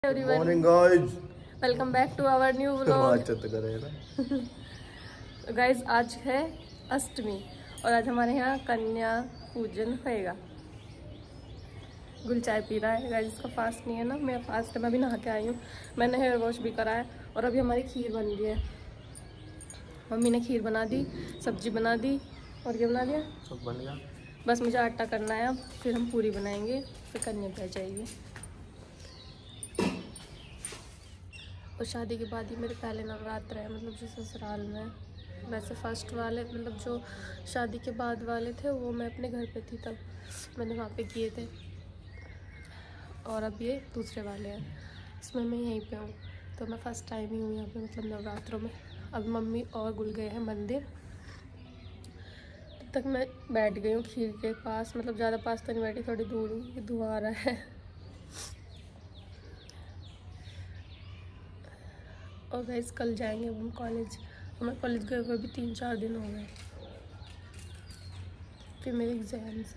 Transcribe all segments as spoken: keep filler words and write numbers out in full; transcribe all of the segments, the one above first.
Morning guys, welcome back to our new vlog. Guys आज है अष्टमी और आज हमारे यहाँ कन्या पूजन होएगा। गुल चाय पी रहा है गाइस, इसका फास्ट नहीं है ना, मैं फास्ट में अभी नहा के आई हूँ। मैंने हेयर वॉश भी करा है और अभी हमारी खीर बन रही है। मम्मी ने खीर बना दी, सब्जी बना दी और क्या बना दिया, सब बन गया। बस मुझे आटा करना है, अब फिर हम पूरी बनाएंगे, फिर कन्या पे जाएगी। और शादी के बाद ही मेरे पहले नवरात्र है, मतलब जो ससुराल में। वैसे फर्स्ट वाले मतलब जो शादी के बाद वाले थे वो मैं अपने घर पे थी, तब मैंने वहाँ पे किए थे। और अब ये दूसरे वाले हैं, इसमें मैं यहीं पे हूँ, तो मैं फ़र्स्ट टाइम ही हूँ यहाँ पे, मतलब नवरात्रों में। अब मम्मी और गुल गए हैं मंदिर, तब तक मैं बैठ गई हूँ खीर के पास। मतलब ज़्यादा पास तो नहीं बैठी, थोड़ी दूर हूँ, धुआं आ रहा है। और गाइस कल जाएंगे अब हम कॉलेज। हमें कॉलेज गए हुए भी तीन चार दिन हो गए, फिर मेरे एग्जाम्स।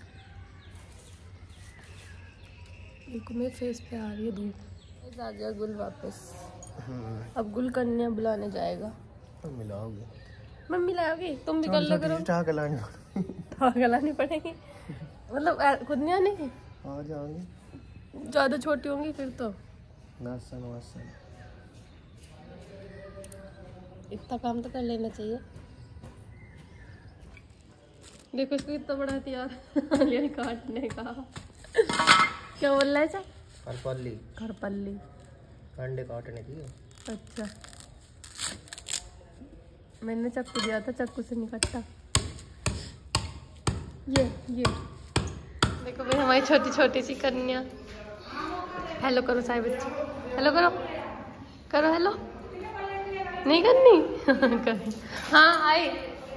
देखो मेरे फेस पे आ रही है धूप। आ गया गुल वापस। अब गुल कन्या बुलाने जाएगा। तुम मिलाओगे? मैं मिलाओगी, तुम भी कल करो। ठहाके लानी ठहाके लानी पड़ेगी, मतलब खुद नहीं आने की। आ जाओगे, ज़्यादा छोटी होंगी फिर तो। नाश्ता नाश्ता इतना काम तो कर लेना चाहिए। देखो इसको कितना बड़ा हथियार लिया काटने का। क्या बोल रहा है सर? खरपल्ली खरपल्ली अंडे काटने की। अच्छा, मैंने चाकू दिया था, चाकू से नहीं कटता। ये ये देखो भाई हमारी छोटी छोटी सी कन्या। हेलो करो साई बच्ची, हेलो करो करो हेलो। नहीं करनी कर। हाँ आई।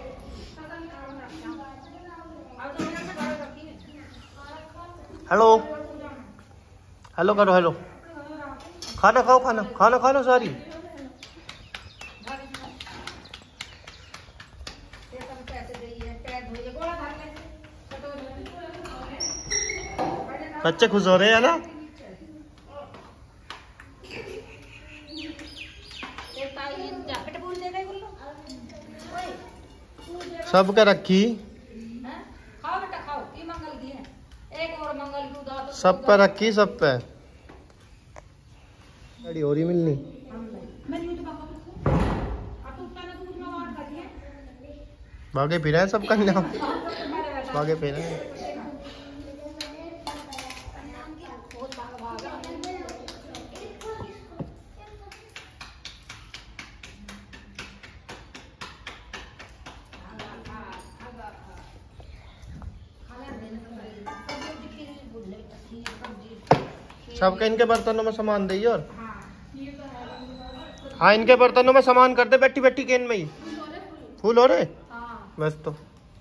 हेलो हेलो करो, हेलो। खाना खाओ, खाना खाना खाना सारी। बच्चे खुश हो रहे हैं ना? सब क्या रखी? खाओ बेटा खाओ, ये मंगल की है, एक और मंगल की उदा तो सब पे रखी, सब पे गाड़ी हो रही मिलनी। भागे फिर सब कन्या भागे फिर। सबके इनके बर्तनों में सामान दे। और हाँ, इनके बर्तनों में सामान कर दे, बैठी बैठी केन में ही। फूल हो रहे बस। तो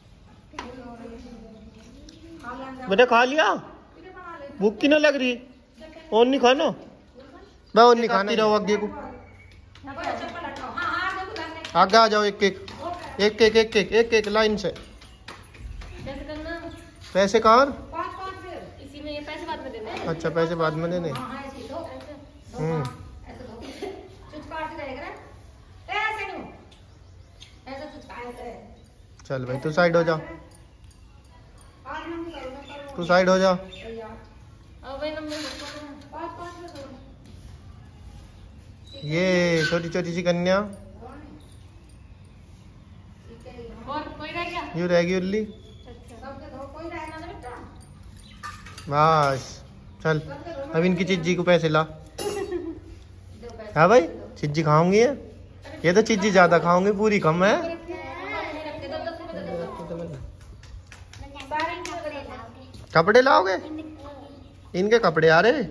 बेटा खा लिया, भूख की ना लग रही? और नहीं खाना, मैं और नहीं खाती रहो। आगे को आगे आ जाओ, एक एक एक एक एक एक एक एक लाइन से। पैसे कहाँ? इसी में ये पैसे बाद में देने। अच्छा, पैसे बाद में देने। हम्म चल भाई तू साइड हो जा, तू साइड हो जा। ये छोटी छोटी सी कन्या और कोई रह गया? यू रहेगी उल्ली। बस चल, अब इनकी चिज्जी को पैसे ला। हाँ भाई, चिज्जी खाऊंगी है ये तो, चिज्जी ज्यादा खाऊंगी, पूरी कम है। कपड़े लाओगे? इनके कपड़े आ रहे।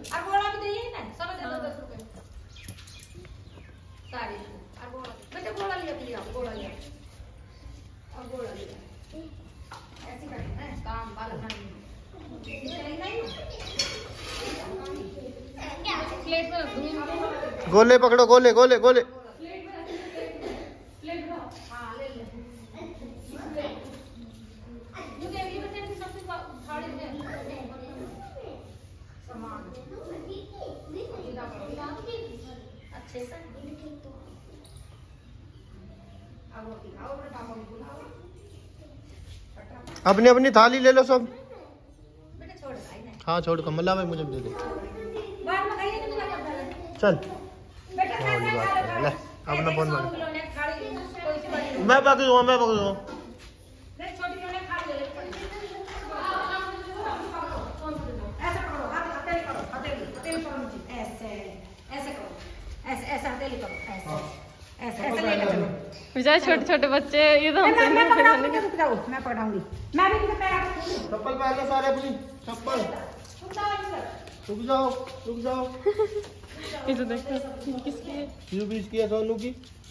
गोले पकड़ो, गोले गोले गोले। अपनी अपनी थाली ले लो सब। बेटा छोड़ भाई ने हाँ छोड़ कमला भाई मुझे भी दे दे। बाद में खाइए कि तुम्हारा कर चल बेटा खा वाली बात है, ले अपना फोन मार। खिलौने खाड़ी कोई सी बड़ी मैं पकड़ूंगा मैं पकड़ूंगा। नहीं छोटी खिलौने खाड़ी ले ऐसे करो हाथ हथेली करो हथेली हथेली करो नीचे ऐसे ऐसे करो ऐसे ऐसे हथेली करो ऐसे ऐसे ऐसे लेकर चलो बेचारे छोटे छोटे बच्चे ये तो मैं हमसे मैं नहीं पकड़ाऊंगी पहचानेंगे। रुक जाओ मैं पकड़ाऊंगी मैं भी इनके पैर चप्पल पहन लो सारे अपनी चप्पल। रुक जाओ रुक जाओ। ये तो देखो किसकी है? यू बीच की है सोनू की।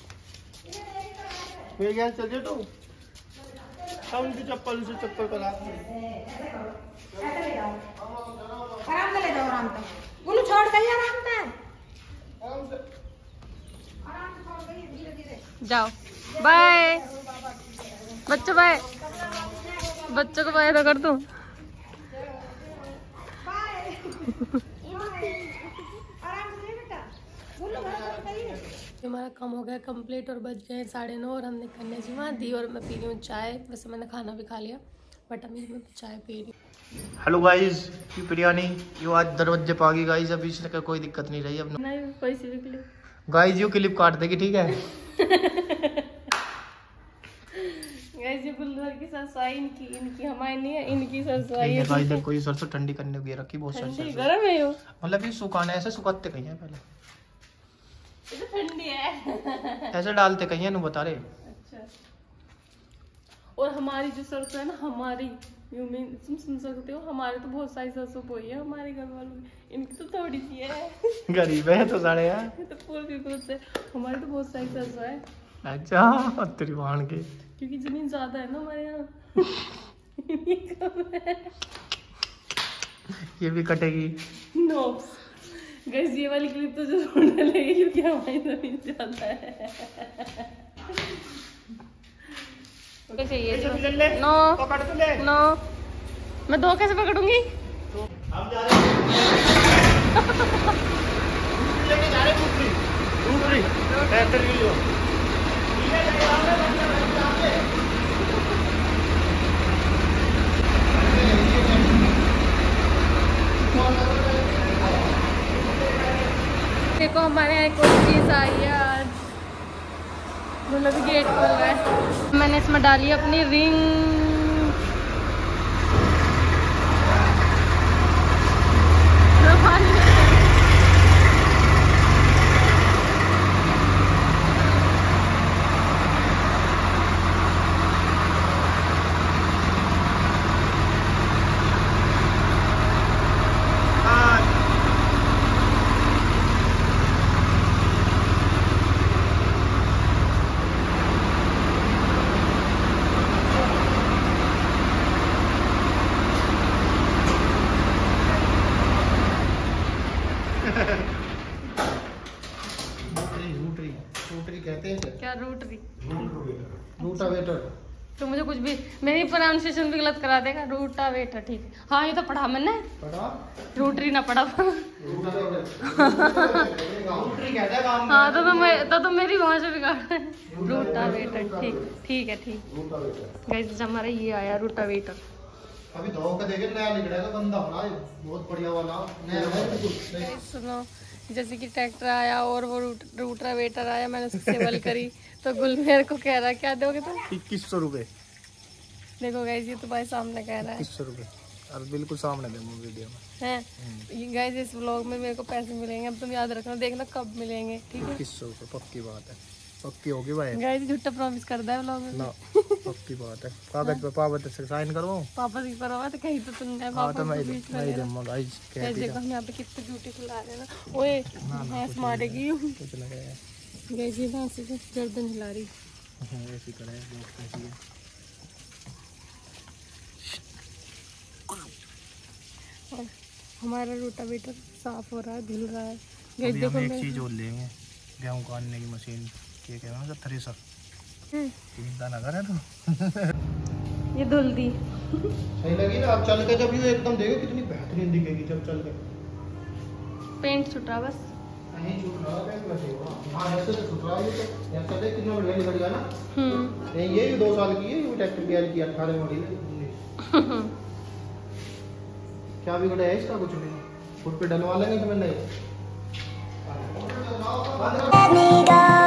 मेरे गैस चल जाए तो हम की चप्पल उसे चप्पल पहना। ऐसे ले जाओ आराम से ले जाओ आराम से बोलो छोड़ गई आराम से आराम से आराम से छोड़ गई धीरे धीरे जाओ बाय बच्चों बाय बच्चों को बाय तो कर दूं। बाय आराम से ले बेटा बोलो बस कहिए हमारा काम हो गया कंप्लीट और बज गए साढ़े नौ और हमने कन्या जी वहाँ दी और मैं पी रही हूँ चाय। वैसे मैंने खाना भी खा लिया बट अभी मैं चाय पी रही हूँ। हेलो गाइस ये बिरयानी यो आज दरवाजे पे आ गई गाइस। अभी इसका कोई दिक्कत नहीं रही अब नहीं कोई सी भी क्लिप गाइस यू क्लिप काट देगी ठीक है। गाइस ये गुलजार की सरसाई इनकी इनकी हमारी नहीं है इनकी सरसाई है। गाइस देखो ये सरसों ठंडी करने को ये रखी बहुत सारी ठंडी सरसों। गर्म है यो मतलब ये सुखाना ऐसे सुखाते कहीं है पहले ये तो ठंडी है। ऐसे डालते कहीं है नु बता रहे। अच्छा और हमारी जो सरसों है ना हमारी यू मीन तुम सुन सकते हो हमारे तो बहुत सारी सरसों बोई है हमारे घर वालों की इनकी तो थोड़ी सी है। गरीब है तो साढ़े यार। ये तो फूल भी खुद से हमारी तो बहुत सारी सरसों है अच्छा तेरी बहन के क्योंकि जमीन ज्यादा है ना हमारे यहाँ। ये भी कटेगी। नो गाइस ये वाली क्लिप तो जरूर डालेगी क्योंकि हमारी जमीन ज्यादा है। क्या चाहिए नो पकड़ तो ले। नो मैं दो कैसे पकड़ूंगी? हम जा रहे हैं लेके जा रहे हैं टूटरी टूटरी ट्रैक्टर के लिए। देखो हमारे यहाँ एक और चीज आई है आज मतलब गेट खोल रहा है। मैंने इसमें डाली अपनी रिंग। क्या रूटरी रूटावेटर। तो मुझे कुछ भी मेरी प्रोनाउंसिएशन भी गलत करा देगा। रूटावेटर ठीक है। हाँ ये तो पढ़ा मैंने पढ़ा रूटरी ना पढ़ा। रूटरी कहते हैं काम। हाँ तो तो मैं तो, तो मेरी वहाँ से बिगाड़ रूटावेटर ठीक ठीक है ठीक। रूटावेटर गाइस हमारा ये आया रूटावेटर। अभी धो के देखे नया निकलेगा गंदा होना है बहुत बढ़िया वाला नया है बिल्कुल। सुनो जैसे कि ट्रैक्टर आया और वो रूट रूटावेटर आया मैंने उसकी सेवल करी तो गुल मेरे को कह रहा क्या दोगे तुम? इक्कीस सौ रुपये। देखो गाइस ये तो भाई सामने कह रहा है इक्कीस सौ रुपये और बिल्कुल सामने दे वीडियो में हैं। गाइस इस व्लॉग में मेरे को पैसे मिलेंगे अब तुम याद रखना देखना कब मिलेंगे ठीक है। इक्कीस सौ रुपये पक्की बात है पक्की होगी भाई। गाइस झूठा प्रॉमिस करता है व्लॉग में ना पक्की बात है कागज पे पावत से साइन करवाऊं। पापा की परवा तो कहीं तो तुमने हाँ पापा तो मैं को बीच में मैं लेना। दूंगा गाइस कह गाइस दिया देखो हम यहाँ पे कितने झूठे खिला रहे हैं ना। ओए भैंस मारेगी कुछ लगेगा। गाइस ये भैंस से गर्दन हिला रही। हाँ ऐसी करे बहुत कैसी है। और हमारा रोटावेटर साफ हो रहा है धुल रहा है। गाइस अभी देखो हम एक मैं चीज और लेंगे गेहूं काटने की मशीन क्या कहना है थ्रेसर। हम्म, चिंता ना करे तो ये धुल दी सही लगी ना। अब चल के जब ये एकदम देखो कितनी बेहतरीन दिखेगी जब चल के। पेंट छुट रहा बस। नहीं छूट रहा है में से हाँ ऐसे तो छूट रहा है ये तो ऐसा देख कितना बढ़िया निकल गया ना। हम्म नहीं ये भी दो साल की है, ये भी ट्रैक्टर की की अठारह मॉडल है। क्या बिगड़ा है इसका? कुछ नहीं, फुट पे डलवा लेंगे इसमें नहीं।